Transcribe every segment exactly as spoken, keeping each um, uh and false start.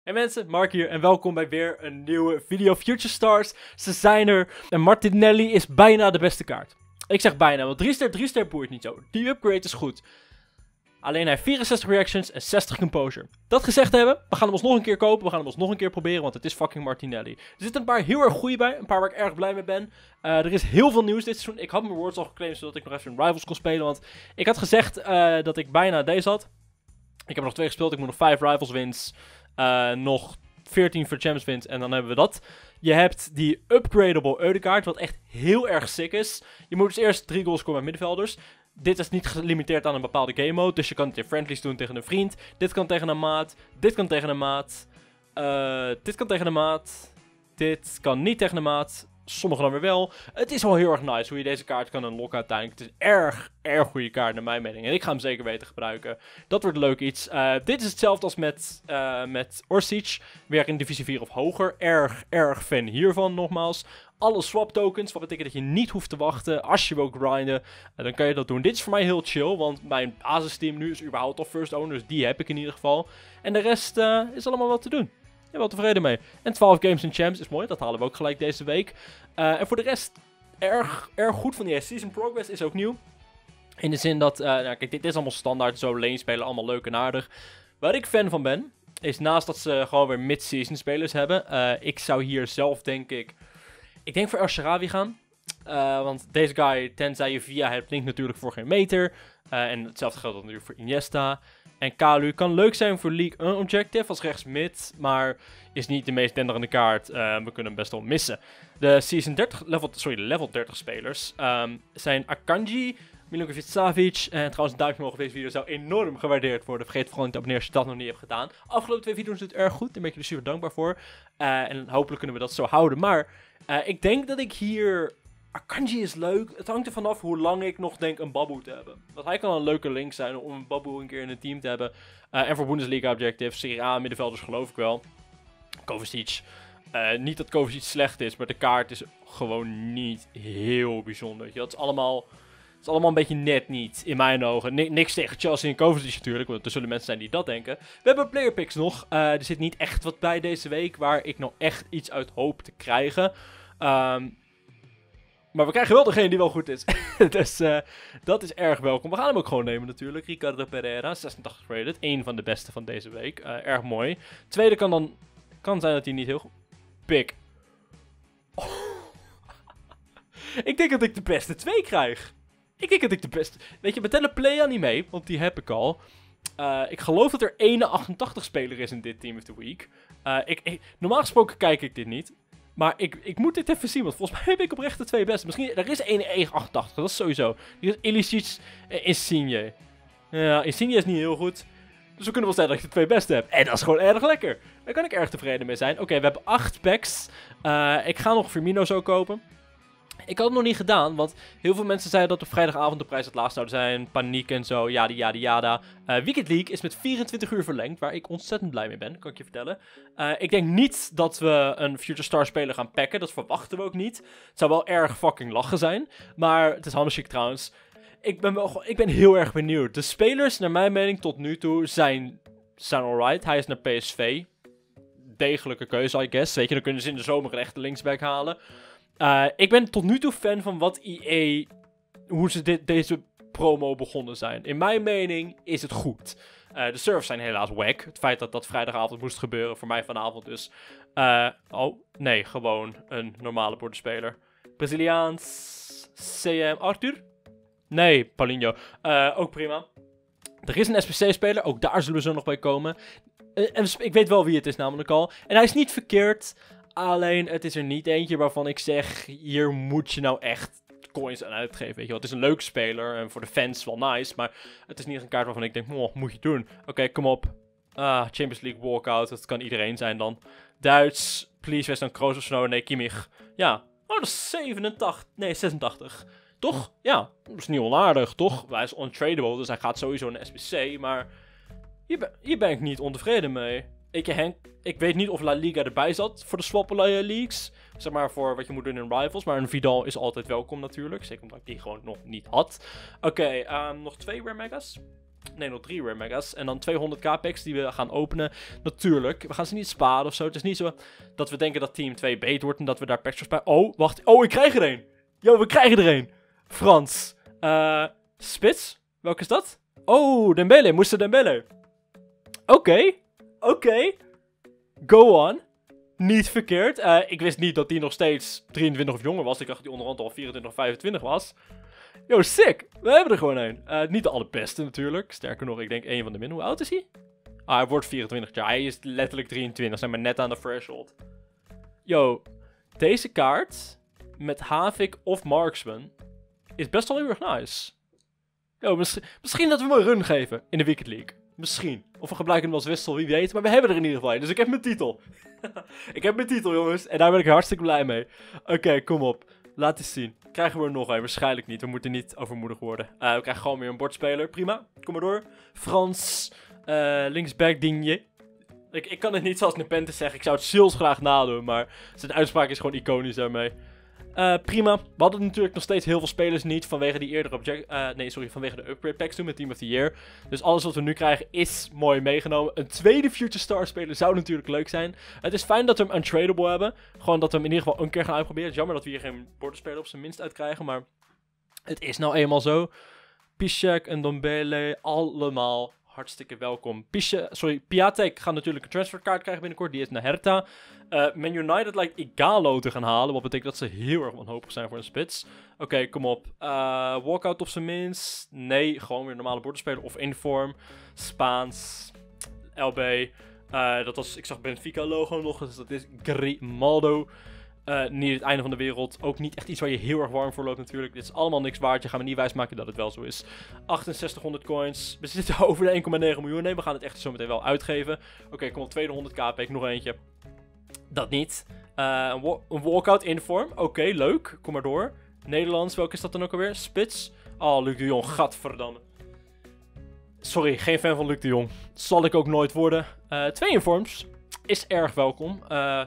Hey mensen, Mark hier en welkom bij weer een nieuwe video Future Stars. Ze zijn er en Martinelli is bijna de beste kaart. Ik zeg bijna, want drie ster, drie ster boeit niet zo. Die upgrade is goed. Alleen hij heeft vierenzestig reactions en zestig composure. Dat gezegd hebben, we gaan hem alsnog een keer kopen, we gaan hem alsnog een keer proberen, want het is fucking Martinelli. Er zitten een paar heel erg goede bij, een paar waar ik erg blij mee ben. Uh, er is heel veel nieuws dit seizoen. Ik had mijn rewards al geclaimd, zodat ik nog even in Rivals kon spelen, want ik had gezegd uh, dat ik bijna deze had. Ik heb er nog twee gespeeld, ik moet nog vijf Rivals wins, uh, nog veertien voor Champs wins en dan hebben we dat. Je hebt die upgradable Eudegaard, wat echt heel erg sick is. Je moet dus eerst drie goals scoren met middenvelders. Dit is niet gelimiteerd aan een bepaalde game mode, dus je kan het in friendlies doen tegen een vriend. Dit kan tegen een maat, dit kan tegen een maat, uh, dit kan tegen een maat, dit kan niet tegen een maat, sommige dan weer wel. Het is wel heel erg nice hoe je deze kaart kan unlocken uiteindelijk. Het is erg, erg goede kaart naar mijn mening en ik ga hem zeker weten gebruiken. Dat wordt leuk iets. Uh, dit is hetzelfde als met, uh, met Orsic, weer in divisie vier of hoger. Erg, erg fan hiervan nogmaals. Alle swap tokens, wat betekent dat je niet hoeft te wachten als je wil grinden. Uh, dan kan je dat doen. Dit is voor mij heel chill, want mijn basisteam nu is überhaupt al first owner, dus die heb ik in ieder geval. En de rest uh, is allemaal wat te doen. Ik ben wel tevreden mee. En twaalf games in champs is mooi, dat halen we ook gelijk deze week. Uh, en voor de rest, erg, erg goed van die season progress is ook nieuw. In de zin dat, uh, nou kijk, dit is allemaal standaard, zo lane spelen, allemaal leuk en aardig. Waar ik fan van ben, is naast dat ze gewoon weer mid-season spelers hebben. Uh, ik zou hier zelf, denk ik, ik denk voor El Shaarawy gaan. Uh, want deze guy, tenzij je via hebt, linkt natuurlijk voor geen meter. Uh, en hetzelfde geldt natuurlijk voor Iniesta. En Kalu kan leuk zijn voor League een objective als rechts mid, maar is niet de meest denderende kaart. Uh, we kunnen hem best wel missen. De season dertig, level, sorry, level dertig spelers um, zijn Akanji, Milinkovic Savic. En trouwens, een duimpje omhoog op deze video zou enorm gewaardeerd worden. Vergeet vooral niet te abonneren als je dat nog niet hebt gedaan. Afgelopen twee video's doet het erg goed, daar ben ik jullie super dankbaar voor. Uh, en hopelijk kunnen we dat zo houden. Maar uh, ik denk dat ik hier... Akanji is leuk. Het hangt er vanaf hoe lang ik nog denk een Babu te hebben. Want hij kan een leuke link zijn om een Babu een keer in het team te hebben. Uh, en voor Bundesliga objectives, Serie A middenvelders geloof ik wel. Kovacic. Uh, niet dat Kovacic slecht is, maar de kaart is gewoon niet heel bijzonder. Weet je? Dat is allemaal, dat is allemaal een beetje net niet, in mijn ogen. N niks tegen Chelsea en Kovacic natuurlijk, want er zullen mensen zijn die dat denken. We hebben player picks nog. Uh, er zit niet echt wat bij deze week waar ik nog echt iets uit hoop te krijgen. Um, Maar we krijgen wel degene die wel goed is. Dus uh, dat is erg welkom. We gaan hem ook gewoon nemen natuurlijk. Ricardo Pereira, zesentachtig rated. Eén van de beste van deze week. Uh, erg mooi. Tweede kan dan... Kan zijn dat hij niet heel goed... Pik. Oh. Ik denk dat ik de beste twee krijg. Ik denk dat ik de beste... Weet je, we tellen Playa niet mee. Want die heb ik al. Uh, ik geloof dat er één achtentachtig speler is in dit Team of the Week. Uh, ik, ik, normaal gesproken kijk ik dit niet. Maar ik, ik moet dit even zien, want volgens mij heb ik oprecht de twee beste. Misschien, er is één één achtentachtig, dat is sowieso. Er is Ilicic en Insigne. Ja, Insigne is niet heel goed. Dus we kunnen wel zeggen dat ik de twee beste heb. En dat is gewoon erg lekker. Daar kan ik erg tevreden mee zijn. Oké, okay, we hebben acht packs. Uh, ik ga nog Firmino zo kopen. Ik had het nog niet gedaan, want heel veel mensen zeiden dat op vrijdagavond de prijs het laagst zou zijn. Paniek en zo, yada yada yada. Uh, Weekend League is met vierentwintig uur verlengd, waar ik ontzettend blij mee ben, kan ik je vertellen. Uh, ik denk niet dat we een Future Star speler gaan packen, dat verwachten we ook niet. Het zou wel erg fucking lachen zijn, maar het is handelschick trouwens. Ik ben, wel, ik ben heel erg benieuwd. De spelers, naar mijn mening tot nu toe, zijn, zijn alright. Hij is naar P S V. Degelijke keuze, I guess. Weet je, dan kunnen ze in de zomer een echte linksback halen. Uh, ik ben tot nu toe fan van wat I E, hoe ze dit, deze promo begonnen zijn. In mijn mening is het goed. Uh, de servers zijn helaas wack. Het feit dat dat vrijdagavond moest gebeuren, voor mij vanavond dus. Uh, oh, nee, gewoon een normale bordenspeler. Braziliaans C M Arthur? Nee, Paulinho. Uh, ook prima. Er is een S P C-speler, ook daar zullen we zo nog bij komen. Uh, en ik weet wel wie het is namelijk al. En hij is niet verkeerd. Alleen, het is er niet eentje waarvan ik zeg, hier moet je nou echt coins aan uitgeven, weet je wel. Het is een leuke speler en voor de fans wel nice, maar het is niet een kaart waarvan ik denk, oh, moet je doen. Oké, okay, kom op. Ah, Champions League walkout, dat kan iedereen zijn dan. Duits, please, wees dan Kroos of Snow, nee, Kimmich. Ja, oh, dat is zevenentachtig, nee, zesentachtig. Toch? Ja, dat is niet onaardig, toch? Hij is untradable, dus hij gaat sowieso naar S P C, maar hier ben, hier ben ik niet ontevreden mee. Ik, Henk, ik weet niet of La Liga erbij zat voor de swap leagues. Zeg maar voor wat je moet doen in Rivals. Maar een Vidal is altijd welkom natuurlijk. Zeker omdat ik die gewoon nog niet had. Oké, okay, um, nog twee Rare Megas. Nee, nog drie Rare Megas. En dan tweehonderd k packs die we gaan openen. Natuurlijk, we gaan ze niet sparen of zo. Het is niet zo dat we denken dat team twee beter wordt en dat we daar packs voor sparen. Oh, wacht. Oh, ik krijg er een. Yo, we krijgen er een. Frans. Uh, Spits? Welke is dat? Oh, Dembele. Moester Dembele. Oké. Okay. Oké. Okay. Go on. Niet verkeerd. Uh, ik wist niet dat hij nog steeds drieëntwintig of jonger was. Ik dacht dat hij onderhand al vierentwintig of vijfentwintig was. Yo, sick. We hebben er gewoon een. Uh, niet de allerbeste natuurlijk. Sterker nog, ik denk één van de min. Hoe oud is hij? Ah, hij wordt vierentwintig jaar. Hij is letterlijk drieëntwintig. Zijn maar net aan de threshold. Yo, deze kaart met Havik of Marksman is best wel heel erg nice. Yo, mis misschien dat we hem een run geven in de Wicked League. Misschien. Of we gebruiken hem als wissel, wie weet. Maar we hebben er in ieder geval een. Dus ik heb mijn titel. Ik heb mijn titel, jongens. En daar ben ik hartstikke blij mee. Oké, okay, kom op. Laat eens zien. Krijgen we er nog een? Waarschijnlijk niet. We moeten niet overmoedig worden. Uh, we krijgen gewoon weer een bordspeler. Prima. Kom maar door. Frans. Uh, linksback Digne. Ik, ik kan het niet zoals Nepenthe zeggen. Ik zou het Sils graag nadoen. Maar zijn uitspraak is gewoon iconisch daarmee. Uh, prima. We hadden natuurlijk nog steeds heel veel spelers niet vanwege die eerdere object... Uh, nee, sorry, vanwege de upgrade packs toen met Team of the Year. Dus alles wat we nu krijgen is mooi meegenomen. Een tweede Future Star speler zou natuurlijk leuk zijn. Het is fijn dat we hem untradable hebben. Gewoon dat we hem in ieder geval een keer gaan uitproberen. Het is jammer dat we hier geen bordenspeler op zijn minst uitkrijgen, maar het is nou eenmaal zo. Piszczek en Ndombele, allemaal hartstikke welkom. Pische, sorry, Piatek gaat natuurlijk een transferkaart krijgen binnenkort. Die is naar Hertha. Uh, Man United lijkt Igalo te gaan halen. Wat betekent dat ze heel erg wanhopig zijn voor een spits. Oké, okay, kom op. Uh, walkout op zijn minst. Nee, gewoon weer normale bordenspeler of inform. Spaans. L B. Uh, dat was, ik zag Benfica logo nog. Dus dat is Grimaldo. Uh, niet het einde van de wereld. Ook niet echt iets waar je heel erg warm voor loopt natuurlijk. Dit is allemaal niks waard. Je gaat me niet wijsmaken dat het wel zo is. achtenzestighonderd coins. We zitten over de één komma negen miljoen. Nee, we gaan het echt zo meteen wel uitgeven. Oké, okay, kom op. tweede honderd k pack. Nog eentje. Dat niet. Uh, een, wa een walkout inform. Oké, okay, leuk. Kom maar door. Nederlands. Welke is dat dan ook alweer? Spits. Oh, Luc de Jong. Gadverdamme. Sorry, geen fan van Luc de Jong. Zal ik ook nooit worden. Uh, twee informs. Is erg welkom. Uh...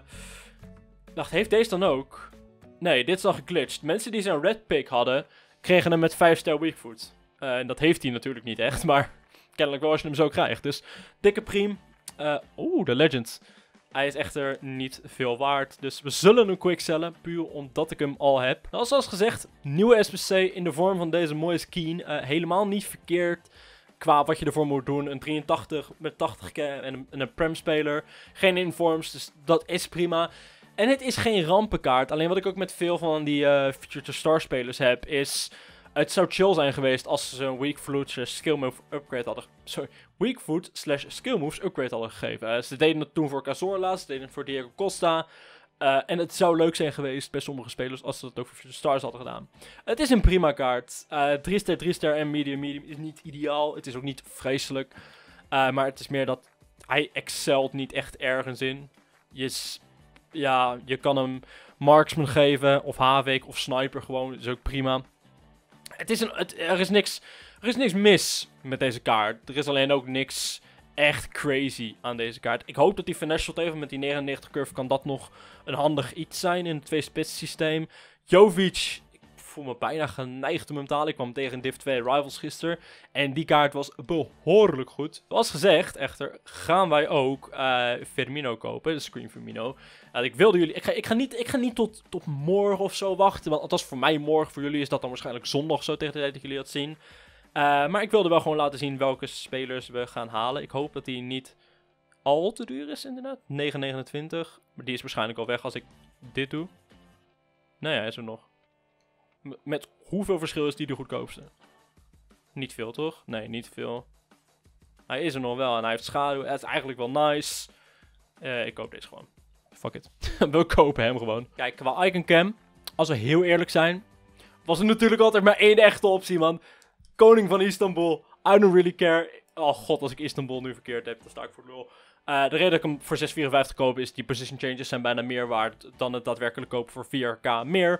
Wacht, heeft deze dan ook? Nee, dit is al geglitcht. Mensen die zijn red pick hadden, kregen hem met vijf ster weakfoot. Uh, en dat heeft hij natuurlijk niet echt, maar kennelijk wel als je hem zo krijgt. Dus dikke priem. Uh, Oeh, de legend. Hij is echter niet veel waard. Dus we zullen hem quicksellen, puur omdat ik hem al heb. Nou, zoals gezegd, nieuwe S B C in de vorm van deze mooie skin. Uh, helemaal niet verkeerd qua wat je ervoor moet doen. Een drieëntachtig met tachtig k en een, en een prem speler. Geen informs, dus dat is prima. En het is geen rampenkaart. Alleen wat ik ook met veel van die uh, Future Star spelers heb, is... Het zou chill zijn geweest als ze een weak foot slash skill move upgrade hadden... Sorry, weak foot slash skill moves upgrade hadden gegeven. Uh, ze deden het toen voor Cazorla, ze deden het voor Diego Costa. Uh, en het zou leuk zijn geweest bij sommige spelers als ze dat ook voor Future Stars hadden gedaan. Het is een prima kaart. drie ster, drie ster en medium, medium is niet ideaal. Het is ook niet vreselijk. Uh, maar het is meer dat hij excelt niet echt ergens in. Je is... Ja, je kan hem marksman geven, of Havik, of sniper gewoon, dat is ook prima. Het is een, het, er, is niks, er is niks mis met deze kaart. Er is alleen ook niks echt crazy aan deze kaart. Ik hoop dat die finesse shot even met die negenennegentig curve kan dat nog een handig iets zijn in het twee-spits systeem. Jovic, ik voel me bijna geneigd om hem te halen. Ik kwam tegen Div twee Rivals gisteren en die kaart was behoorlijk goed. Zoals gezegd, echter, gaan wij ook uh, Firmino kopen, de Scream Firmino. Uh, ik wilde jullie, ik ga, ik ga niet, ik ga niet tot, tot morgen of zo wachten, want althans voor mij morgen, voor jullie is dat dan waarschijnlijk zondag zo tegen de tijd dat jullie dat zien. Uh, maar ik wilde wel gewoon laten zien welke spelers we gaan halen. Ik hoop dat die niet al te duur is inderdaad. negen negenentwintig, maar die is waarschijnlijk al weg als ik dit doe. Nee, hij is er nog. M met hoeveel verschil is die de goedkoopste? Niet veel toch? Nee, niet veel. Hij is er nog wel en hij heeft schaduw. Het is eigenlijk wel nice. Uh, ik koop deze gewoon. Fuck it. We kopen hem gewoon. Kijk, qua icon cam, als we heel eerlijk zijn, was er natuurlijk altijd maar één echte optie, man. Koning van Istanbul. I don't really care. Oh god, als ik Istanbul nu verkeerd heb, dan sta ik voor lul. Uh, de reden dat ik hem voor zes vierenvijftig koop is, die position changes zijn bijna meer waard dan het daadwerkelijk kopen voor vier k meer.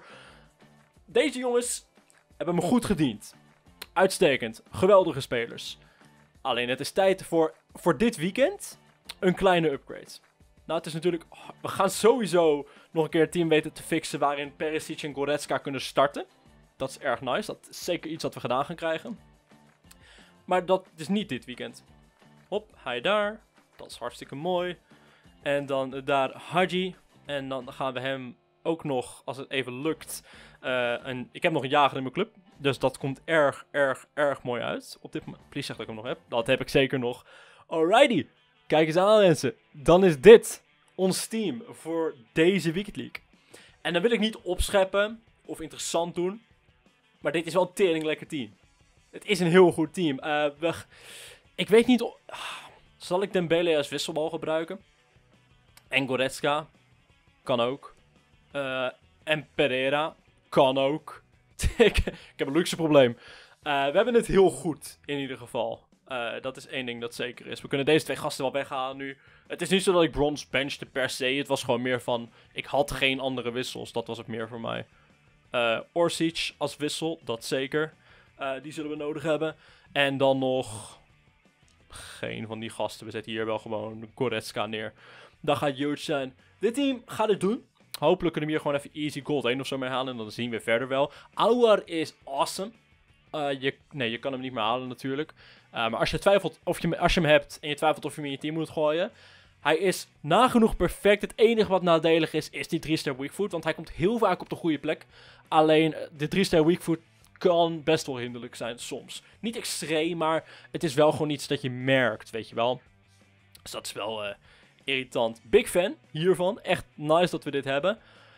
Deze jongens hebben me goed gediend. Uitstekend. Geweldige spelers. Alleen het is tijd voor, voor dit weekend een kleine upgrade. Nou, het is natuurlijk... Oh, we gaan sowieso nog een keer een team weten te fixen waarin Perisic en Goretzka kunnen starten. Dat is erg nice. Dat is zeker iets wat we gedaan gaan krijgen. Maar dat is niet dit weekend. Hop, hij daar. Dat is hartstikke mooi. En dan uh, daar Haji. En dan gaan we hem ook nog, als het even lukt. Uh, een, ik heb nog een jager in mijn club. Dus dat komt erg, erg, erg mooi uit. Op dit moment. Please zeg dat ik hem nog heb. Dat heb ik zeker nog. Alrighty. Kijk eens aan, mensen. Dan is dit ons team voor deze Weekend League. En dan wil ik niet opscheppen of interessant doen. Maar dit is wel een tering lekker team. Het is een heel goed team. Uh, we, ik weet niet... Of, uh, zal ik Dembele als wisselbal gebruiken? En Goretzka? Kan ook. Uh, en Pereira? Kan ook. ik, ik heb een luxe probleem. Uh, we hebben het heel goed, in ieder geval. Uh, dat is één ding dat zeker is. We kunnen deze twee gasten wel weghalen nu. Het is niet zo dat ik Bronze benchte per se. Het was gewoon meer van... Ik had geen andere wissels. Dat was het meer voor mij. Uh, Orsic als wissel, dat zeker. Uh, die zullen we nodig hebben. En dan nog... Geen van die gasten. We zetten hier wel gewoon Goretzka neer. Dat gaat huge zijn. Dit team gaat het doen. Hopelijk kunnen we hier gewoon even easy gold één of zo mee halen. En dan zien we verder wel. Aouar is awesome. Uh, je, nee, je kan hem niet meer halen natuurlijk. Uh, maar als je twijfelt of je, als je hem hebt en je twijfelt of je hem in je team moet gooien. Hij is nagenoeg perfect. Het enige wat nadelig is, is die drie ster weakfoot. Want hij komt heel vaak op de goede plek. Alleen de drie ster weakfoot kan best wel hinderlijk zijn soms. Niet extreem, maar het is wel gewoon iets dat je merkt, weet je wel. Dus dat is wel uh, irritant. Big fan hiervan. Echt nice dat we dit hebben.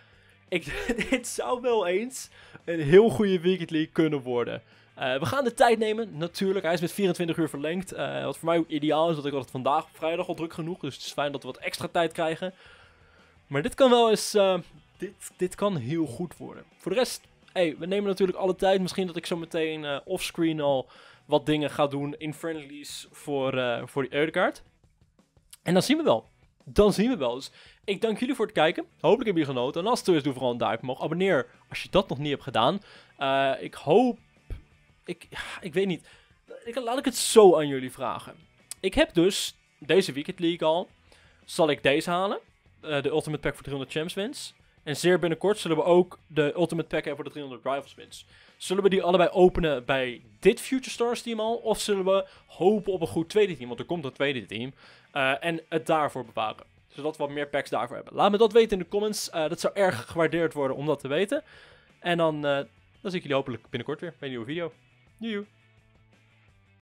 Ik, dit zou wel eens een heel goede Weekend League kunnen worden. Uh, we gaan de tijd nemen, natuurlijk. Hij is met vierentwintig uur verlengd. Uh, wat voor mij ook ideaal is, want ik had het vandaag op vrijdag al druk genoeg. Dus het is fijn dat we wat extra tijd krijgen. Maar dit kan wel eens... Uh, dit, dit kan heel goed worden. Voor de rest, hey, we nemen natuurlijk alle tijd. Misschien dat ik zo meteen uh, offscreen al wat dingen ga doen in friendlies voor, uh, voor die Eudekaart. En dan zien we wel. Dan zien we wel. Dus ik dank jullie voor het kijken. Hopelijk hebben jullie genoten. En als het zo is, doe vooral een duimpje omhoog. Abonneer als je dat nog niet hebt gedaan. Uh, ik hoop... Ik, ik weet niet. Ik, laat ik het zo aan jullie vragen. Ik heb dus deze Weekend League al. Zal ik deze halen? Uh, de Ultimate Pack voor driehonderd Champs wins. En zeer binnenkort zullen we ook de Ultimate Pack hebben voor de driehonderd Rivals wins. Zullen we die allebei openen bij dit Future Stars team al? Of zullen we hopen op een goed tweede team? Want er komt een tweede team. Uh, en het daarvoor bewaren. Zodat we wat meer packs daarvoor hebben. Laat me dat weten in de comments. Uh, dat zou erg gewaardeerd worden om dat te weten. En dan, uh, dan zie ik jullie hopelijk binnenkort weer bij een nieuwe video. Joejoe.